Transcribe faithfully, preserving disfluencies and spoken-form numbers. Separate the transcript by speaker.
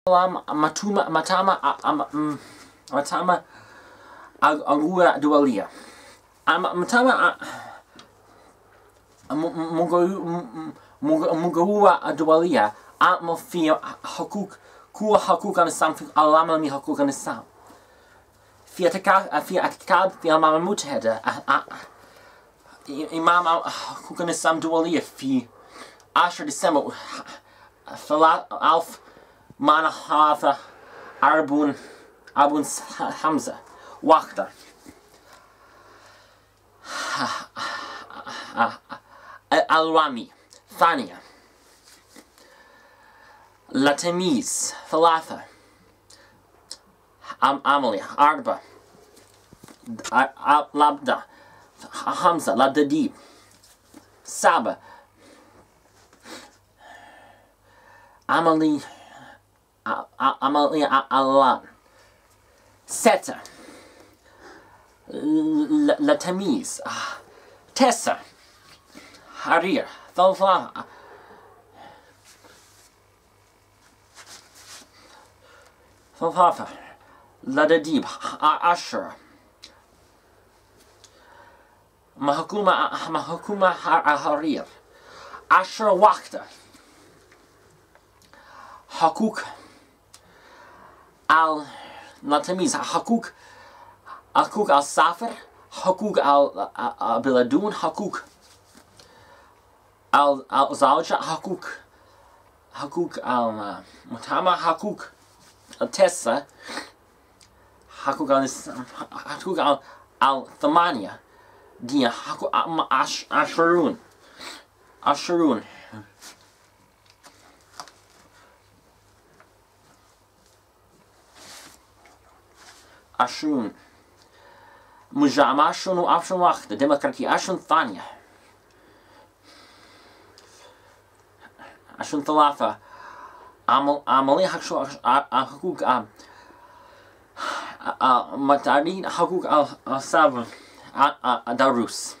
Speaker 1: مطمة مطمة مطمة عربية دولية. مطمة مقروءة دولية أما في حقوق كل حقوق الإنسان في العالم حقوق الإنسان. في اعتقاد في اعتقاد في الأمم المتحدة إمام حقوق الإنسان الدولية في عشرة ديسمبر ألف وثمانمائة وأربعون خمسة واحدة. الرامي ثانية. التمييز ثلاثة. عملية أربعة. لابدة خمسة. لابدة سبعة. عملي عملي الآن. ستة. لتمييز. تسعة. حرير. ثلاثة. ثلاثة. لتدريب. عشرة. محكومة محكومة حرير. عشرة. واحدة. حقوق التمييز. حقوق حقوق السفر. حقوق البلدون. حقوق الزوجة. حقوق حقوق المجتمع. حقوق التسعة. حقوق حقوق الثمانية دي. حقوق عشرون عشرون عشرون. مجامعة عشرون وعشرون واحدة. ديمقراطية عشرون ثانية. عشرون ثلاثة. عمل عملية حقوق مدنيين. حقوق السبع دروس.